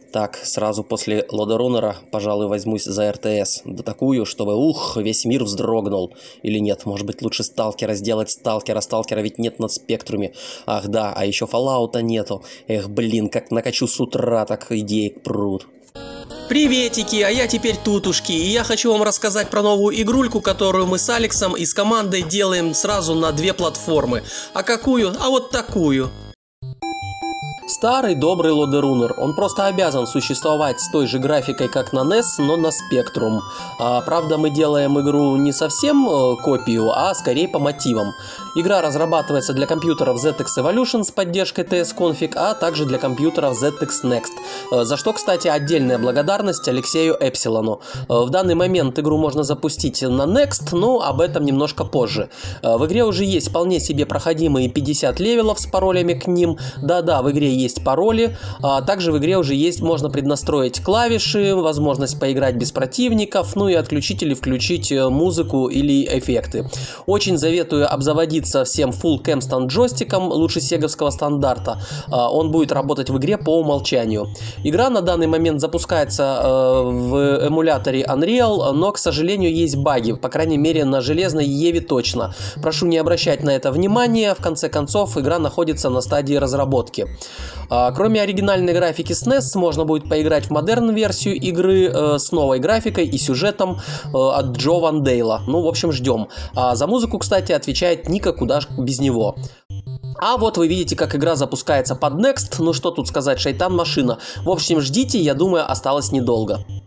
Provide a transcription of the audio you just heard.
Так, сразу после Лодеруннера, пожалуй, возьмусь за РТС. Да такую, чтобы, весь мир вздрогнул. Или нет, может быть, лучше Сталкера сделать Сталкера. Сталкера ведь нет на Спектруме. Ах да, а еще Fallout'а нету. Эх, блин, как накачу с утра, так идеи прут. Приветики, а я теперь тутушки, и я хочу вам рассказать про новую игрульку, которую мы с Алексом и с командой делаем сразу на 2 платформы. А какую? А вот такую. Старый добрый Лодеруннер, он просто обязан существовать с той же графикой, как на NES, но на Spectrum. Правда, мы делаем игру не совсем копию, а скорее по мотивам. Игра разрабатывается для компьютеров ZX Evolution с поддержкой TS-Config, а также для компьютеров ZX Next. За что, кстати, отдельная благодарность Алексею Эпсилону. В данный момент игру можно запустить на Next, но об этом немножко позже. В игре уже есть вполне себе проходимые 50 левелов с паролями к ним. Да-да, в игре есть пароли, также в игре уже есть, можно преднастроить клавиши, возможность поиграть без противников, ну и отключить или включить музыку или эффекты. Очень советую обзаводиться всем Full Cam джойстиком, лучше сеговского стандарта. Он будет работать в игре по умолчанию. Игра на данный момент запускается в эмуляторе Unreal, но, к сожалению, есть баги, по крайней мере на железной Еве точно. Прошу не обращать на это внимания, в конце концов игра находится на стадии разработки. Кроме оригинальной графики с NES, можно будет поиграть в модерн-версию игры с новой графикой и сюжетом от Джо Ван Дейла. Ну, в общем, ждем. За музыку, кстати, отвечает Ника, куда ж без него. А вот вы видите, как игра запускается под Next. Ну что тут сказать, шайтан машина. В общем, ждите, я думаю, осталось недолго.